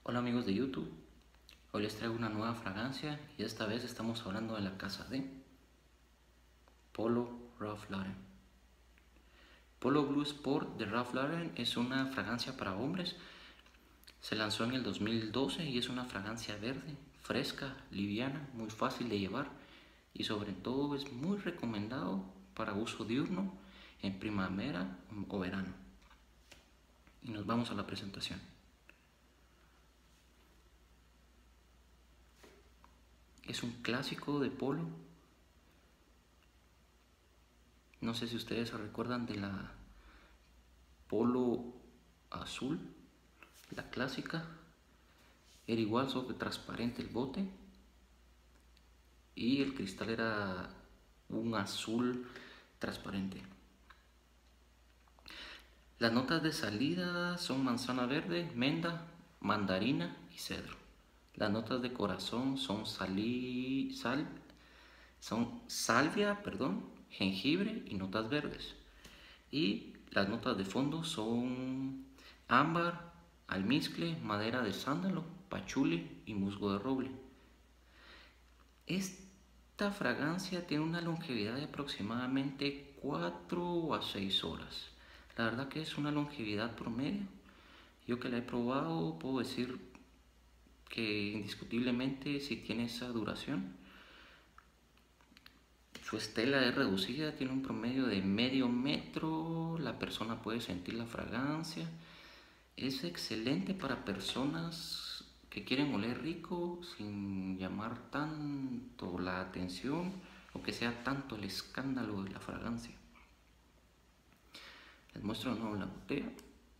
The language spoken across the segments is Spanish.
Hola amigos de YouTube, hoy les traigo una nueva fragancia y esta vez estamos hablando de la casa de Polo Ralph Lauren. Polo Blue Sport de Ralph Lauren es una fragancia para hombres. Se lanzó en el 2012 y es una fragancia verde, fresca, liviana, muy fácil de llevar y sobre todo es muy recomendado para uso diurno en primavera o verano. Y nos vamos a la presentación. Es un clásico de Polo. No sé si ustedes se recuerdan de la Polo azul, la clásica. Era igual, sobre transparente el bote y el cristal era un azul transparente. Las notas de salida son manzana verde, menta, mandarina y cedro. Las notas de corazón son salvia, jengibre y notas verdes. Y las notas de fondo son ámbar, almizcle, madera de sándalo, pachuli y musgo de roble. Esta fragancia tiene una longevidad de aproximadamente 4 a 6 horas. La verdad que es una longevidad promedio. Yo que la he probado puedo decir que indiscutiblemente sí tiene esa duración. Su estela es reducida, tiene un promedio de medio metro, la persona puede sentir la fragancia. Es excelente para personas que quieren oler rico sin llamar tanto la atención o que sea tanto el escándalo de la fragancia. Les muestro de nuevo la botella.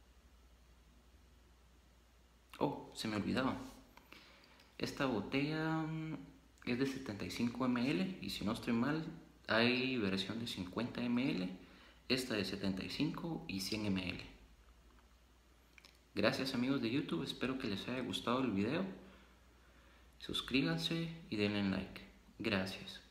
Oh, se me olvidaba. Esta botella es de 75 ml y si no estoy mal hay versión de 50 ml, esta de 75 y 100 ml. Gracias amigos de YouTube, espero que les haya gustado el video. Suscríbanse y denle like. Gracias.